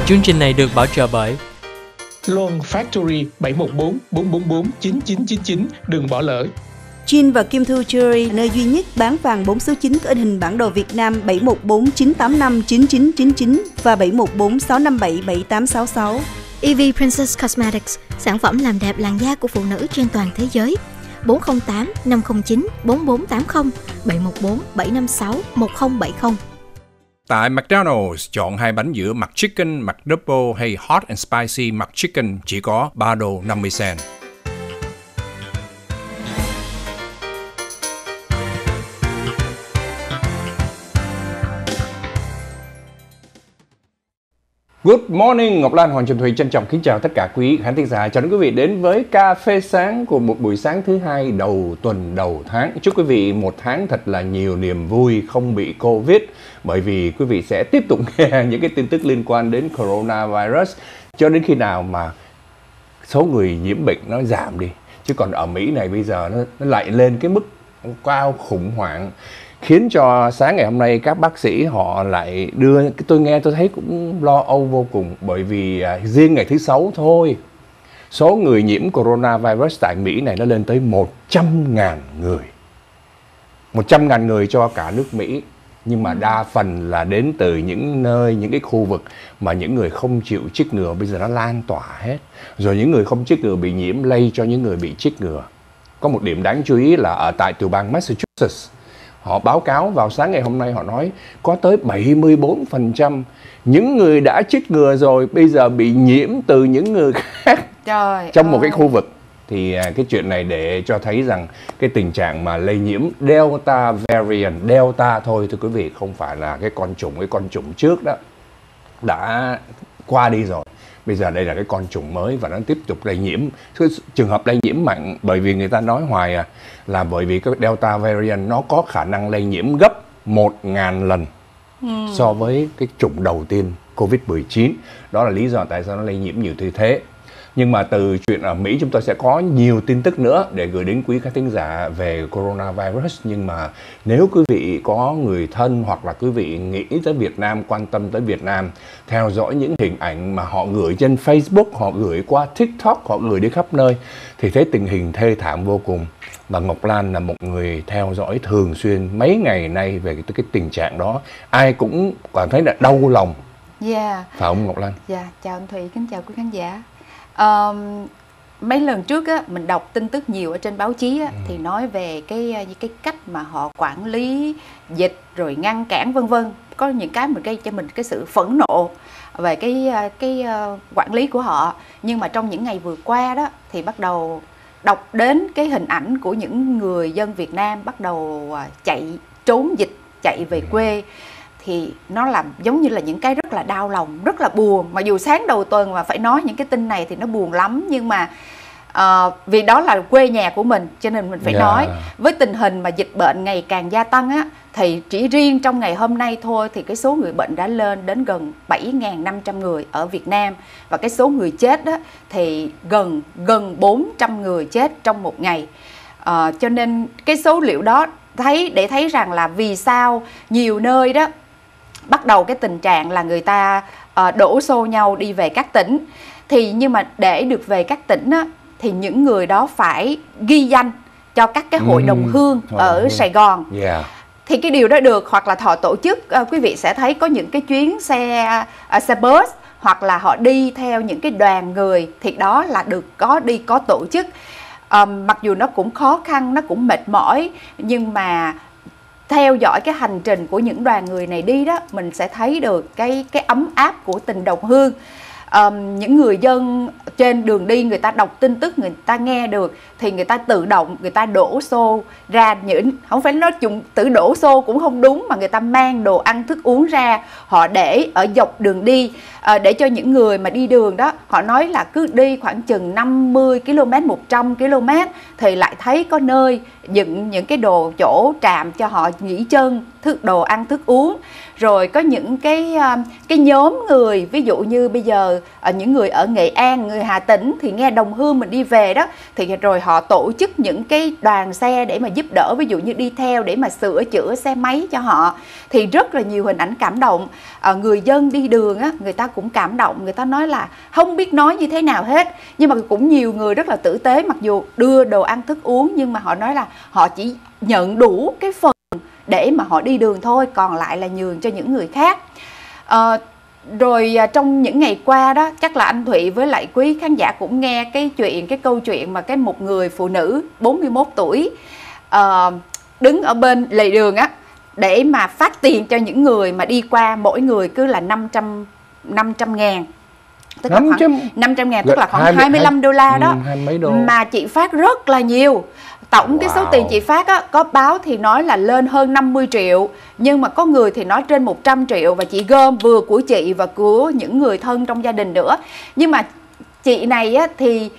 Chương trình này được bảo trợ bởi Loan Factory 714 444 9999, đừng bỏ lỡ. Jin và Kim Thu Jewelry, nơi duy nhất bán vàng 4 số 9 có in hình bản đồ Việt Nam 714 985 9999 và 714 657 7866. EV Princess Cosmetics, sản phẩm làm đẹp làn da của phụ nữ trên toàn thế giới. 408 509 4480 714 756 1070. Tại McDonald's, chọn 2 bánh giữa McChicken, McDouble hay Hot and Spicy McChicken chỉ có $3.50. Good morning, Ngọc Lan, Hoàng Trần Thùy trân trọng kính chào tất cả quý khán thính giả. Chào đón quý vị đến với cà phê sáng của một buổi sáng thứ hai đầu tuần đầu tháng. Chúc quý vị một tháng thật là nhiều niềm vui, không bị Covid, bởi vì quý vị sẽ tiếp tục nghe những cái tin tức liên quan đến coronavirus cho đến khi nào mà số người nhiễm bệnh nó giảm đi. Chứ còn ở Mỹ này bây giờ nó lại lên cái mức cao khủng hoảng, khiến cho sáng ngày hôm nay các bác sĩ họ lại đưa, tôi nghe tôi thấy cũng lo âu vô cùng, bởi vì riêng ngày thứ Sáu thôi, số người nhiễm coronavirus tại Mỹ này nó lên tới 100.000 người. 100.000 người cho cả nước Mỹ, nhưng mà đa phần là đến từ những nơi, những cái khu vực mà những người không chịu chích ngừa bây giờ nó lan tỏa hết. Rồi những người không chích ngừa bị nhiễm lây cho những người bị chích ngừa. Có một điểm đáng chú ý là ở tại tiểu bang Massachusetts, họ báo cáo vào sáng ngày hôm nay, họ nói có tới 74% những người đã chích ngừa rồi bây giờ bị nhiễm từ những người khác trong một cái khu vực. Thì cái chuyện này để cho thấy rằng cái tình trạng mà lây nhiễm Delta variant, Delta thôi thưa quý vị, không phải là cái con chủng trước đó đã qua đi rồi. Bây giờ đây là cái con chủng mới và nó tiếp tục lây nhiễm. Trường hợp lây nhiễm mạnh, bởi vì người ta nói hoài là bởi vì cái Delta variant nó có khả năng lây nhiễm gấp 1.000 lần so với cái chủng đầu tiên Covid-19. Đó là lý do tại sao nó lây nhiễm nhiều như thế. Nhưng mà từ chuyện ở Mỹ chúng tôi sẽ có nhiều tin tức nữa để gửi đến quý khán thính giả về coronavirus. Nhưng mà nếu quý vị có người thân hoặc là quý vị nghĩ tới Việt Nam, quan tâm tới Việt Nam, theo dõi những hình ảnh mà họ gửi trên Facebook, họ gửi qua TikTok, họ gửi đi khắp nơi, thì thấy tình hình thê thảm vô cùng. Và Ngọc Lan là một người theo dõi thường xuyên mấy ngày nay về cái tình trạng đó. Ai cũng cảm thấy là đau lòng. Phải không Ngọc Lan? Chào anh Thùy, kính chào quý khán giả. Mấy lần trước á, mình đọc tin tức nhiều ở trên báo chí á, thì nói về cái cách mà họ quản lý dịch rồi ngăn cản vân vân. Có những cái mà gây cho mình cái sự phẫn nộ về cái quản lý của họ. Nhưng mà trong những ngày vừa qua đó thì bắt đầu đọc đến cái hình ảnh của những người dân Việt Nam bắt đầu chạy trốn dịch, chạy về quê. Thì nó làm giống như là những cái rất là đau lòng, rất là buồn. Mặc dù sáng đầu tuần mà phải nói những cái tin này thì nó buồn lắm. Nhưng mà vì đó là quê nhà của mình cho nên mình phải nói. Với tình hình mà dịch bệnh ngày càng gia tăng á, thì chỉ riêng trong ngày hôm nay thôi thì cái số người bệnh đã lên đến gần 7.500 người ở Việt Nam. Và cái số người chết á, thì gần 400 người chết trong một ngày. Cho nên cái số liệu đó để thấy rằng là vì sao nhiều nơi đó bắt đầu cái tình trạng là người ta đổ xô nhau đi về các tỉnh. Nhưng mà để được về các tỉnh á, thì những người đó phải ghi danh cho các cái hội đồng hương ở Sài Gòn. Thì cái điều đó được, hoặc là họ tổ chức, quý vị sẽ thấy có những cái chuyến xe bus, hoặc là họ đi theo những cái đoàn người, thì đó là được có tổ chức. Mặc dù nó cũng khó khăn, nó cũng mệt mỏi, nhưng mà theo dõi cái hành trình của những đoàn người này đi đó, mình sẽ thấy được cái ấm áp của tình đồng hương. Những người dân trên đường đi, người ta đọc tin tức, người ta nghe được thì người ta tự động, người ta đổ xô ra, những không phải nói chung tự đổ xô cũng không đúng, mà người ta mang đồ ăn thức uống ra, họ để ở dọc đường đi, để cho những người mà đi đường đó, họ nói là cứ đi khoảng chừng 50 km, 100 km thì lại thấy có nơi dựng những cái đồ chỗ trạm cho họ nghỉ chân, đồ ăn thức uống. Rồi có những cái nhóm người, ví dụ như bây giờ những người ở Nghệ An, người Hà Tĩnh thì nghe đồng hương mình đi về đó, thì rồi họ tổ chức những cái đoàn xe để mà giúp đỡ, ví dụ như đi theo để mà sửa chữa xe máy cho họ, thì rất là nhiều hình ảnh cảm động. Người dân đi đường á, người ta cũng cảm động, người ta nói là không biết nói như thế nào hết, nhưng mà cũng nhiều người rất là tử tế, mặc dù đưa đồ ăn thức uống nhưng mà họ nói là họ chỉ nhận đủ cái phần để mà họ đi đường thôi, còn lại là nhường cho những người khác. Rồi trong những ngày qua đó, chắc là anh Thụy với lại quý khán giả cũng nghe cái câu chuyện mà một người phụ nữ 41 tuổi đứng ở bên lề đường á, để mà phát tiền cho những người mà đi qua, mỗi người cứ là 500 ngàn, tức là khoảng 500 ngàn, tức là khoảng 25 đô la đó, mà chị phát rất là nhiều. Tổng cái số tiền chị phát á, có báo thì nói là lên hơn 50 triệu, nhưng mà có người thì nói trên 100 triệu, và chị gom vừa của chị và của những người thân trong gia đình nữa. Nhưng mà chị này á, thì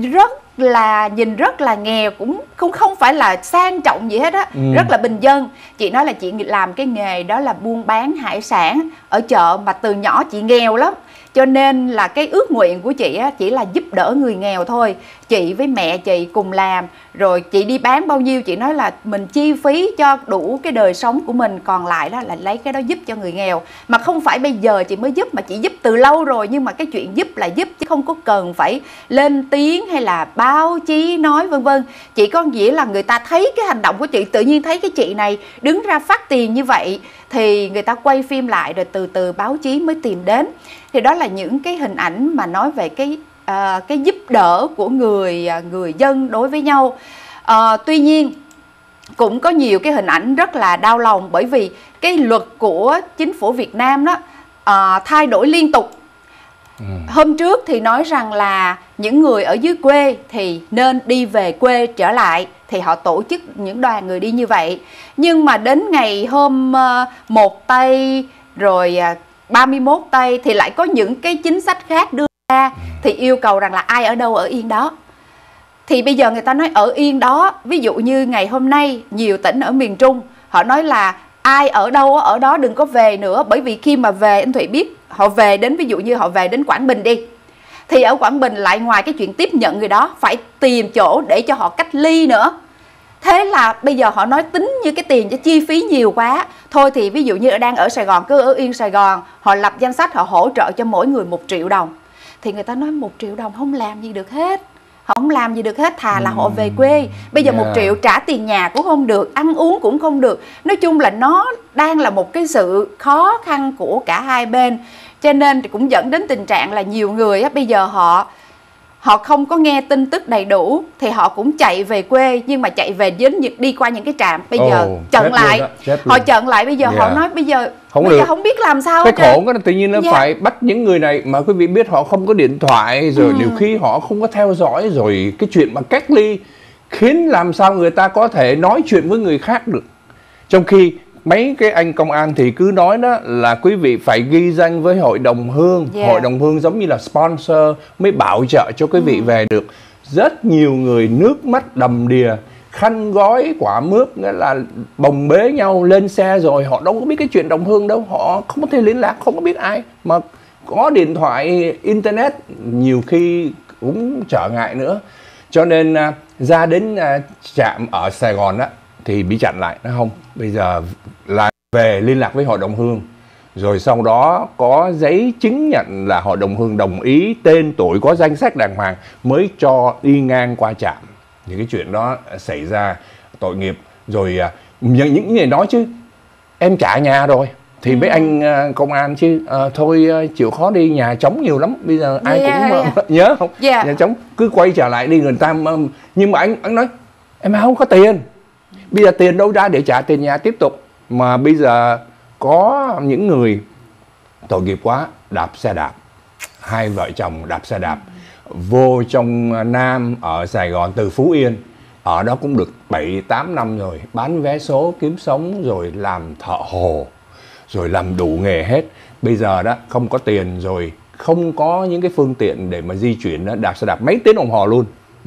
nhìn rất là nghèo, cũng không phải là sang trọng gì hết á, rất là bình dân. Chị nói là chị làm cái nghề đó là buôn bán hải sản ở chợ, mà từ nhỏ chị nghèo lắm, cho nên là cái ước nguyện của chị á, chỉ là giúp đỡ người nghèo thôi. Chị với mẹ chị cùng làm, rồi chị đi bán bao nhiêu chị nói là mình chi phí cho đủ cái đời sống của mình, còn lại đó là lấy cái đó giúp cho người nghèo. Mà không phải bây giờ chị mới giúp, mà chị giúp từ lâu rồi, nhưng mà cái chuyện giúp là giúp chứ không có cần phải lên tiếng hay là báo chí nói vân vân. Chỉ có nghĩa là người ta thấy cái hành động của chị, tự nhiên thấy cái chị này đứng ra phát tiền như vậy thì người ta quay phim lại, rồi từ từ báo chí mới tìm đến. Thì đó là những cái hình ảnh mà nói về cái giúp đỡ của người dân đối với nhau. Tuy nhiên cũng có nhiều cái hình ảnh rất là đau lòng, bởi vì cái luật của chính phủ Việt Nam đó thay đổi liên tục. Hôm trước thì nói rằng là những người ở dưới quê thì nên đi về quê trở lại, thì họ tổ chức những đoàn người đi như vậy. Nhưng mà đến ngày hôm 1 Tây rồi 31 Tây thì lại có những cái chính sách khác đưa ra, thì yêu cầu rằng là ai ở đâu ở yên đó. Thì bây giờ người ta nói ở yên đó, ví dụ như ngày hôm nay nhiều tỉnh ở miền Trung họ nói là ai ở đâu ở đó, đừng có về nữa. Bởi vì khi mà về, anh Thụy biết, họ về đến, ví dụ như họ về đến Quảng Bình đi, thì ở Quảng Bình lại ngoài cái chuyện tiếp nhận người đó, phải tìm chỗ để cho họ cách ly nữa. Thế là bây giờ họ nói tính như cái tiền cho chi phí nhiều quá. Thôi thì ví dụ như đang ở Sài Gòn, cứ ở yên Sài Gòn, họ lập danh sách, họ hỗ trợ cho mỗi người 1 triệu đồng. Thì người ta nói 1 triệu đồng không làm gì được hết. Họ không làm gì được hết, thà là họ về quê. Bây giờ 1 triệu trả tiền nhà cũng không được, ăn uống cũng không được. Nói chung là nó đang là một cái sự khó khăn của cả hai bên. Cho nên cũng dẫn đến tình trạng là nhiều người á, bây giờ họ không có nghe tin tức đầy đủ thì họ cũng chạy về quê, nhưng mà chạy về đi qua những cái trạm bây giờ chặn lại, họ chặn lại. Bây giờ họ nói bây giờ không biết làm sao. Cái khổ cái tự nhiên nó phải bắt những người này mà quý vị biết họ không có điện thoại, rồi nhiều khi họ không có theo dõi, rồi cái chuyện mà cách ly khiến làm sao người ta có thể nói chuyện với người khác được. Trong khi mấy cái anh công an thì cứ nói đó là quý vị phải ghi danh với hội đồng hương. Hội đồng hương giống như là sponsor mới bảo trợ cho quý vị về được. Rất nhiều người nước mắt đầm đìa, khăn gói quả mướp, nghĩa là bồng bế nhau lên xe, rồi họ đâu có biết cái chuyện đồng hương đâu, họ không có thể liên lạc, không có biết ai, mà có điện thoại internet nhiều khi cũng trở ngại nữa. Cho nên ra đến trạm ở Sài Gòn á thì bị chặn lại. Nó không, bây giờ là về liên lạc với hội đồng hương, rồi sau đó có giấy chứng nhận là hội đồng hương đồng ý, tên tuổi, có danh sách đàng hoàng mới cho đi ngang qua trạm. Những cái chuyện đó xảy ra tội nghiệp. Rồi những người nói chứ em trả nhà rồi thì mấy anh công an chứ thôi chịu khó đi, nhà trống nhiều lắm, bây giờ ai cũng nhớ không, nhà trống cứ quay trở lại đi người ta. Nhưng mà anh nói em không có tiền, bây giờ tiền đâu ra để trả tiền nhà tiếp tục. Mà bây giờ có những người tội nghiệp quá, đạp xe đạp, hai vợ chồng đạp xe đạp vô trong Nam ở Sài Gòn từ Phú Yên, ở đó cũng được 7-8 năm rồi, bán vé số kiếm sống, rồi làm thợ hồ, rồi làm đủ nghề hết. Bây giờ đó không có tiền rồi, không có những cái phương tiện để mà di chuyển đó, đạp xe đạp mấy tiếng đồng hồ luôn,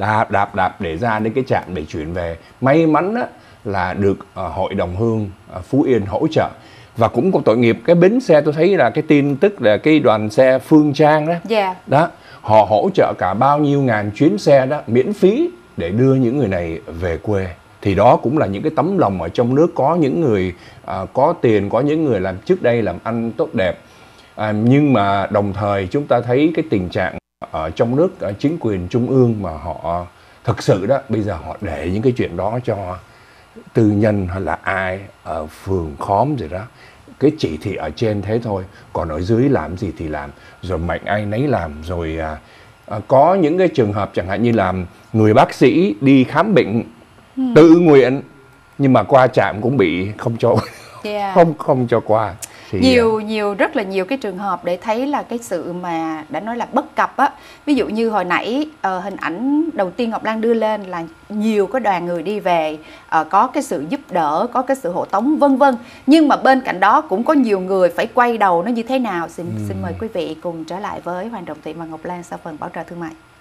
đạp để ra đến cái trạm để chuyển về. May mắn đó là được hội đồng hương Phú Yên hỗ trợ. Và cũng có tội nghiệp cái bến xe, tôi thấy là cái tin tức là cái đoàn xe Phương Trang đó, đó họ hỗ trợ cả bao nhiêu ngàn chuyến xe đó miễn phí để đưa những người này về quê. Thì đó cũng là những cái tấm lòng ở trong nước, có những người có tiền, có những người làm trước đây làm ăn tốt đẹp. Nhưng mà đồng thời chúng ta thấy cái tình trạng ở trong nước, chính quyền trung ương mà họ thực sự đó, bây giờ họ để những cái chuyện đó cho tư nhân hay là ai ở phường khóm rồi đó. Cái chỉ thị ở trên thế thôi, còn ở dưới làm gì thì làm, rồi mạnh ai nấy làm. Rồi có những cái trường hợp chẳng hạn như là người bác sĩ đi khám bệnh tự nguyện nhưng mà qua trạm cũng bị không cho không cho qua. Thì rất là nhiều cái trường hợp để thấy là cái sự mà đã nói là bất cập á. Ví dụ như hồi nãy hình ảnh đầu tiên Ngọc Lan đưa lên là nhiều cái đoàn người đi về, có cái sự giúp đỡ, có cái sự hộ tống vân vân. Nhưng mà bên cạnh đó cũng có nhiều người phải quay đầu nó như thế nào. Xin mời quý vị cùng trở lại với Hoàng Trọng Thị và Ngọc Lan sau phần bảo trợ thương mại.